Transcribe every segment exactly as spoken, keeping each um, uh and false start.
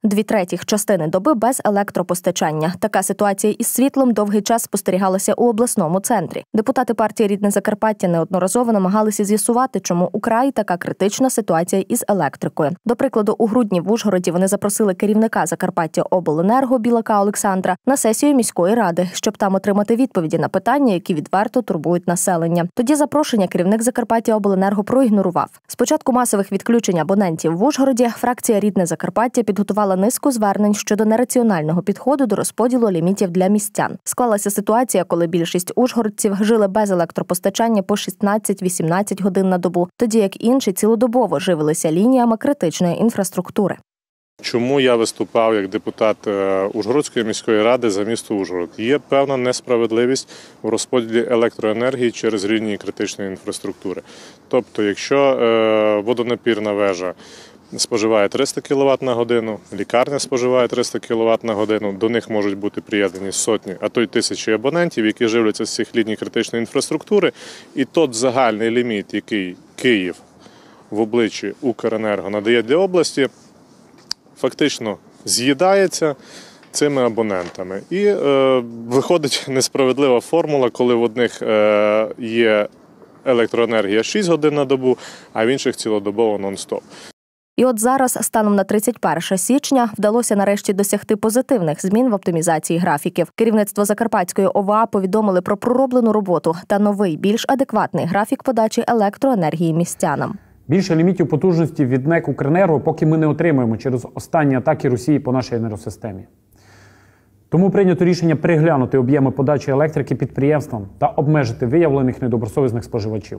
Дві третіх частини доби без електропостачання. Така ситуація із світлом довгий час спостерігалася у обласному центрі. Депутати партії «Рідне Закарпаття» неодноразово намагалися з'ясувати, чому у краї така критична ситуація із електрикою. До прикладу, у грудні в Ужгороді вони запросили керівника Закарпаттяобленерго Білака Олександра на сесію міської ради, щоб там отримати відповіді на питання, які відверто турбують населення. Тоді запрошення керівник Закарпаттяобленерго проігнорував. З початку масових відключень абонентів в Ужгороді фракція «Рідне Закарпаття» підготувала низку звернень щодо нераціонального підходу до розподілу лімітів для містян. Склалася ситуація, коли більшість ужгородців жили без електропостачання по шістнадцять-вісімнадцять годин на добу, тоді як інші цілодобово живилися лініями критичної інфраструктури. Чому я виступав як депутат Ужгородської міської ради за місто Ужгород? Є певна несправедливість у розподілі електроенергії через лінії критичної інфраструктури. Тобто, якщо водонапірна вежа споживає триста кіловат на годину, лікарня споживає триста кіловат на годину, до них можуть бути приєднані сотні, а то й тисячі абонентів, які живляться з цих ліній критичної інфраструктури, і тот загальний ліміт, який Київ в обличчі Укренерго надає для області, фактично з'їдається цими абонентами. І е, виходить несправедлива формула, коли в одних е, є електроенергія шість годин на добу, а в інших цілодобово нон-стоп. І от зараз, станом на тридцять перше січня, вдалося нарешті досягти позитивних змін в оптимізації графіків. Керівництво Закарпатської О В А повідомили про пророблену роботу та новий, більш адекватний графік подачі електроенергії містянам. Більше лімітів потужності від НЕК «Укренерго» поки ми не отримаємо через останні атаки Росії по нашій енергосистемі. Тому прийнято рішення переглянути об'єми подачі електрики підприємствам та обмежити виявлених недобросовісних споживачів.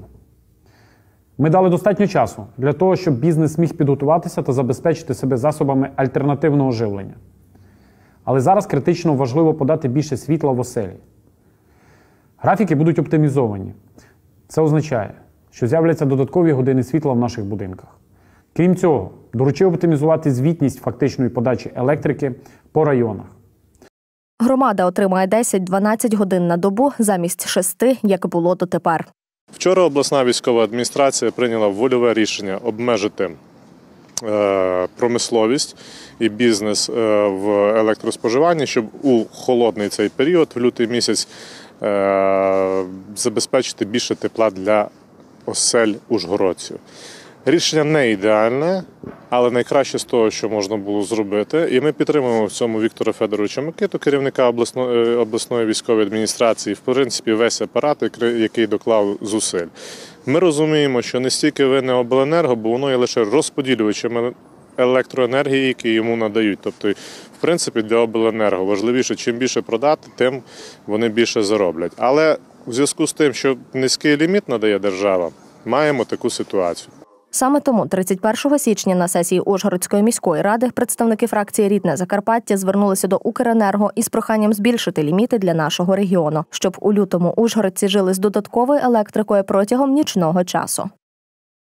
Ми дали достатньо часу для того, щоб бізнес міг підготуватися та забезпечити себе засобами альтернативного живлення. Але зараз критично важливо подати більше світла в оселі. Графіки будуть оптимізовані. Це означає, що з'являться додаткові години світла в наших будинках. Крім цього, доручив оптимізувати звітність фактичної подачі електрики по районах. Громада отримає десять-дванадцять годин на добу замість шести, як було дотепер. Вчора обласна військова адміністрація прийняла вольове рішення обмежити е, промисловість і бізнес е, в електроспоживанні, щоб у холодний цей період, в лютий місяць, е, забезпечити більше тепла для осель ужгородців. Рішення не ідеальне, але найкраще з того, що можна було зробити. І ми підтримуємо в цьому Віктора Федоровича Микиту, керівника обласної, обласної військової адміністрації, в принципі, весь апарат, який доклав зусиль. Ми розуміємо, що не стільки винне обленерго, бо воно є лише розподілювачем електроенергії, які йому надають. Тобто, в принципі, для обленерго важливіше, чим більше продати, тим вони більше зароблять. Але в зв'язку з тим, що низький ліміт надає держава, маємо таку ситуацію. Саме тому тридцять першого січня на сесії Ужгородської міської ради представники фракції «Рідне Закарпаття» звернулися до Укренерго із проханням збільшити ліміти для нашого регіону, щоб у лютому ужгородці жили з додатковою електрикою протягом нічного часу.